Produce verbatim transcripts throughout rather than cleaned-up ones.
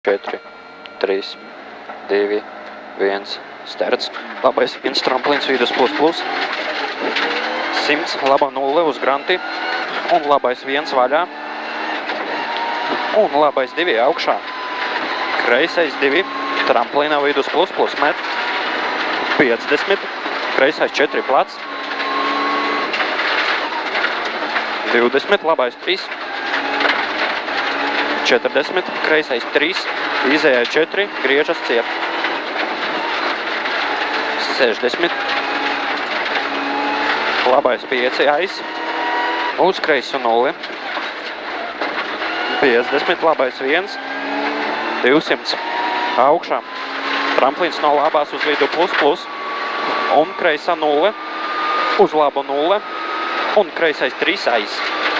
četri, trīs, divi, viens, starts. Labais viens tramplīns vidus plus plus. simts, laba nulle uz granti. Un labais viens vaļā. Un labais divi augšā. Kreisais divi, tramplīnā vidus plus plus met. piecdesmit, kreisais četri plats. divdesmit, labais trīs. četrdesmit, kreisais trīs, izējai četri, griežas ciet. sešdesmit, labais pieci aiz, uz kreisu nulli. piecdesmit, labais viens, divsimt, augšā. Tramplīns no labās uz vidu plus plus, un kreisa nulle, uz labu nulle, un kreisais trīs aiz.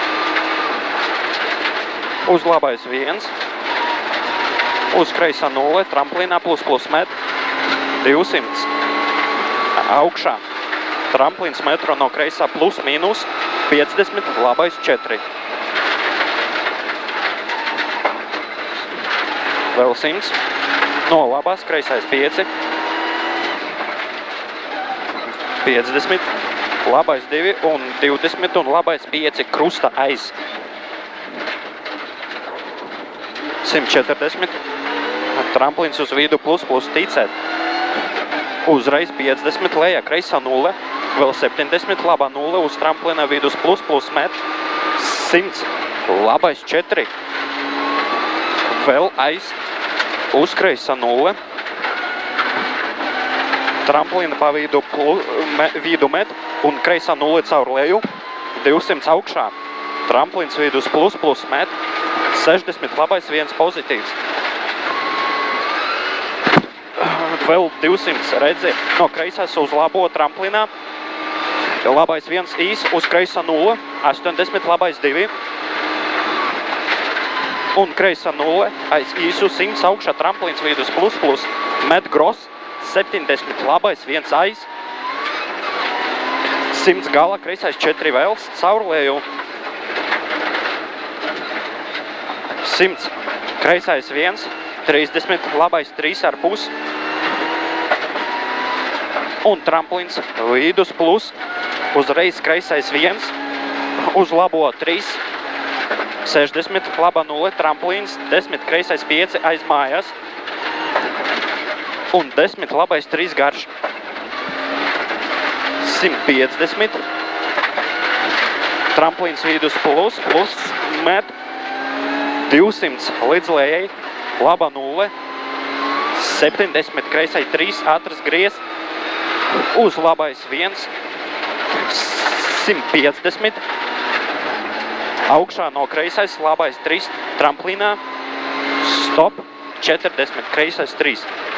Uz labais viens, uz kreisā nulle, tramplīnā plus plus met, divsimt, augšā. Tramplīns metro no kreisā plus mīnus, piecdesmit, labais četri. Vēl simts, no labās kreisais pieci, piecdesmit, labais divi un divdesmit un labais pieci krusta aiz. simt četrdesmit, tramplīns uz vidu plus plus ticēt. Uzreiz piecdesmit, lejā kreisā nulle, vēl septiņdesmit, labā nulle uz tramplīna vidus plus plus met, simts, labais četri, vēl aiz, uz kreisā nulle, tramplīna pa vidu, plus, me, vidu met un kreisā nulle caur leju, divsimt augšā, tramplīns vidus plus plus met, sešdesmit, labais viens pozitīvs. Vēl divsimt, redzi, no kreisās uz labo tramplīnā. Labais viens īs, uz kreisā nulle, astoņdesmit, labais divi. Un kreisā nulle, aiz īsu simts augšā tramplīns vidus plus plus. Met gros, septiņdesmit, labais viens aiz. simts gala, kreisais četri vēls, caurlēju. simts, kreisais viens, trīsdesmit, labais trīs ar pus. Un tramplīns vidus plus, uzreiz kreisais viens, uz labo trīs, sešdesmit, laba nulle, tramplīns, desmit, kreisais pieci aiz mājās. Un desmit, labais trīs garš. simt piecdesmit, tramplīns vidus plus, plus, met. divsimt līdz lejai, laba nulle, septiņdesmit, kreisai trīs, ātras griez, uz labais viens, simt piecdesmit, augšā no kreisais, labais trīs, tramplīnā, stop, četrdesmit, kreisais trīs.